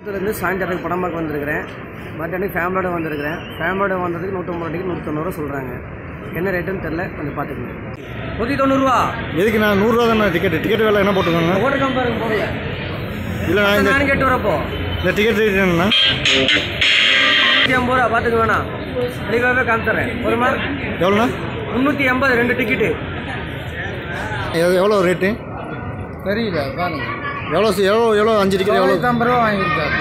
இருந்து சாயந்தரம் படம் பார்க்க வந்திருக்கிறேன். பட் அன்றைக்கி ஃபேமிலியோட வந்திருக்கிறேன். ஃபேமிலியோட வந்ததுக்கு 150 டிக்கெட் 190 சொல்கிறாங்க. என்ன ரேட்டுன்னு தெரில, கொஞ்சம் பார்த்துக்கணும். 190 எதுக்கு? நான் 100 தானே டிக்கெட் வேலை என்ன போட்டுருக்காங்க? ஓட்டுக்காம பாருங்க போகல. இல்லை நான் கேட்டு வரப்போ இந்த டிக்கெட் ரேட் என்னண்ணா? 350 பார்த்துக்க வேணாம், தெளிவாகவே காமிச்சிட்றேன். ஒரு மாதிரி எவ்வளோண்ணா? 380 2 டிக்கெட்டு. எவ்வளோ ரேட்டு தெரியல பாருங்க. எவ்வளோ 5 டிக்கெட் எவ்வளோ? 50 ரூபா வாங்கியிருக்காரு.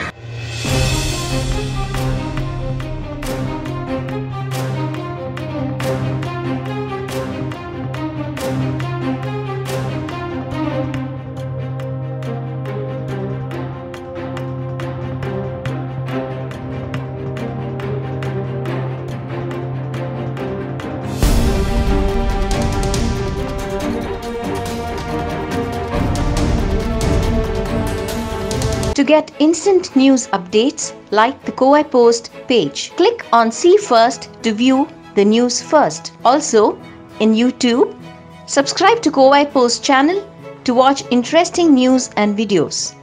To get instant news updates, like the Kowai Post page. Click on See First to view the news first. Also, in YouTube, subscribe to Kowai Post channel to watch interesting news and videos.